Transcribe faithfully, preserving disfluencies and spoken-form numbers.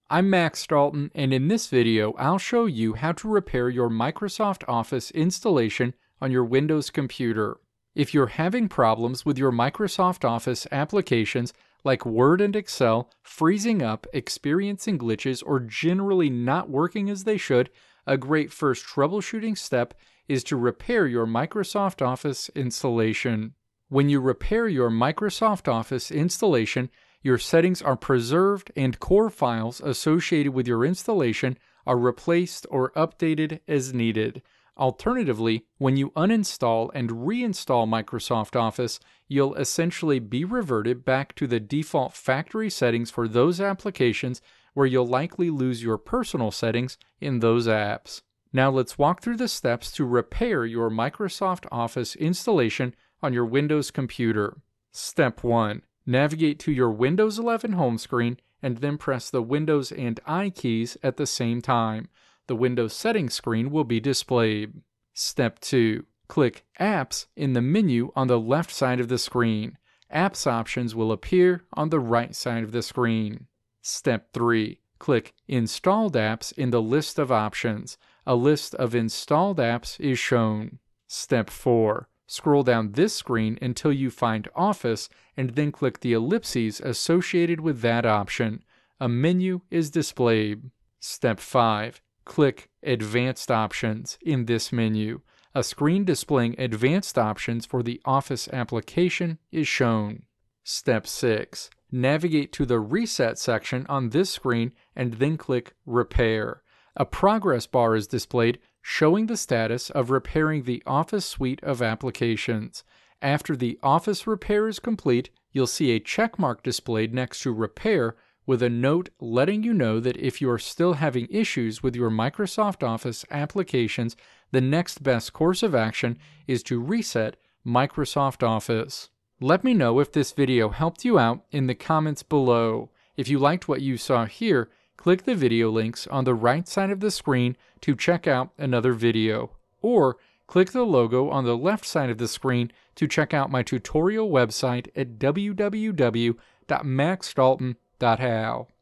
I'm Max Dalton, and in this video I'll show you how to repair your Microsoft Office installation on your Windows computer. If you're having problems with your Microsoft Office applications like Word and Excel freezing up, experiencing glitches, or generally not working as they should, a great first troubleshooting step is to repair your Microsoft Office installation. When you repair your Microsoft Office installation, your settings are preserved and core files associated with your installation are replaced or updated as needed. Alternatively, when you uninstall and reinstall Microsoft Office, you'll essentially be reverted back to the default factory settings for those applications, where you'll likely lose your personal settings in those apps. Now let's walk through the steps to repair your Microsoft Office installation on your Windows computer. Step one. Navigate to your Windows eleven home screen and then press the Windows and I keys at the same time. The Windows settings screen will be displayed. Step two. Click Apps in the menu on the left side of the screen. Apps options will appear on the right side of the screen. Step three. Click Installed Apps in the list of options. A list of installed apps is shown. Step four. Scroll down this screen until you find Office and then click the ellipses associated with that option. A menu is displayed. Step five. Click Advanced Options in this menu. A screen displaying advanced options for the Office application is shown. Step six. Navigate to the Reset section on this screen and then click Repair. A progress bar is displayed showing the status of repairing the Office suite of applications. After the Office repair is complete, you'll see a check mark displayed next to Repair with a note letting you know that if you are still having issues with your Microsoft Office applications, the next best course of action is to reset Microsoft Office. Let me know if this video helped you out in the comments below. If you liked what you saw here, click the video links on the right side of the screen to check out another video, or click the logo on the left side of the screen to check out my tutorial website at w w w dot max dalton dot how.